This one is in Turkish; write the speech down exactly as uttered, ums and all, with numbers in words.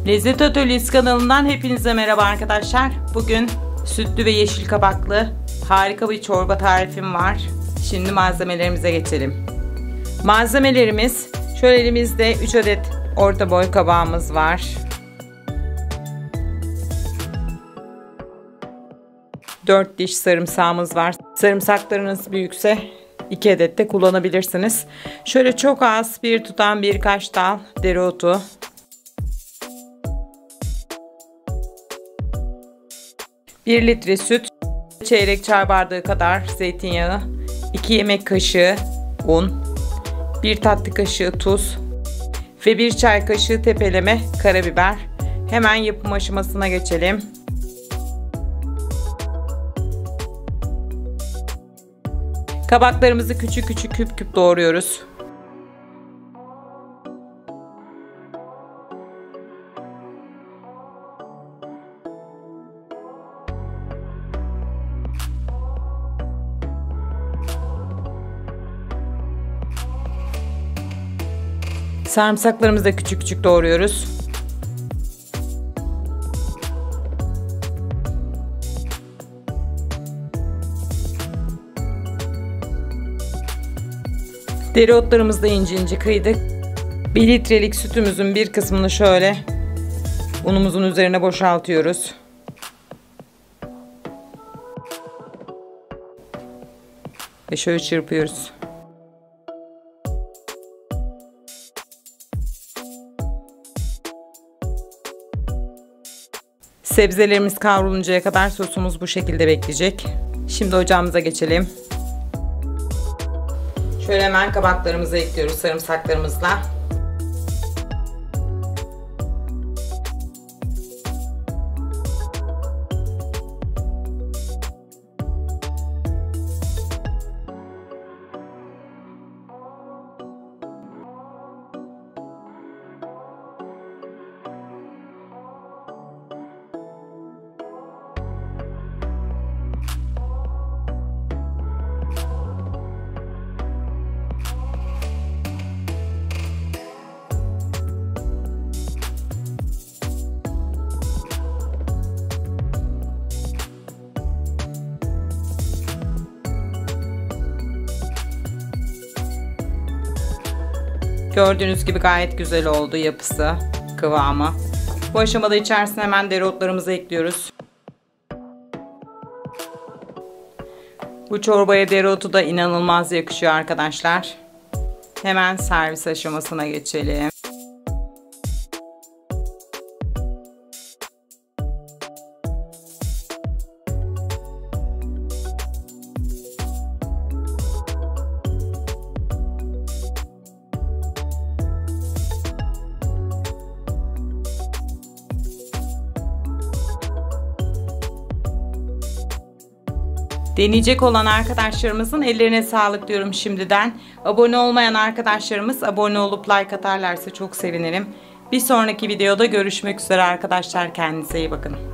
Lezzet Atölyesi kanalından hepinize merhaba arkadaşlar. Bugün sütlü ve yeşil kabaklı harika bir çorba tarifim var. Şimdi malzemelerimize geçelim. Malzemelerimiz şöyle, elimizde üç adet orta boy kabağımız var. dört diş sarımsağımız var. Sarımsaklarınız büyükse iki adet de kullanabilirsiniz. Şöyle çok az bir tutam birkaç dal dereotu. bir litre süt, çeyrek çay bardağı kadar zeytinyağı, iki yemek kaşığı un, bir tatlı kaşığı tuz ve bir çay kaşığı tepeleme karabiber. Hemen yapım aşamasına geçelim. Kabaklarımızı küçük küçük küp küp doğruyoruz. Sarımsaklarımızı da küçük küçük doğruyoruz. Dereotlarımızı da ince ince kıydık. bir litrelik sütümüzün bir kısmını şöyle unumuzun üzerine boşaltıyoruz. Ve şöyle çırpıyoruz. Sebzelerimiz kavruluncaya kadar sosumuz bu şekilde bekleyecek. Şimdi ocağımıza geçelim. Şöyle hemen kabaklarımızı ekliyoruz sarımsaklarımızla. Gördüğünüz gibi gayet güzel oldu yapısı, kıvamı. Bu aşamada içerisine hemen dereotlarımızı ekliyoruz. Bu çorbaya dereotu da inanılmaz yakışıyor arkadaşlar. Hemen servis aşamasına geçelim. Deneyecek olan arkadaşlarımızın ellerine sağlık diyorum şimdiden. Abone olmayan arkadaşlarımız abone olup like atarlarsa çok sevinirim. Bir sonraki videoda görüşmek üzere arkadaşlar. Kendinize iyi bakın.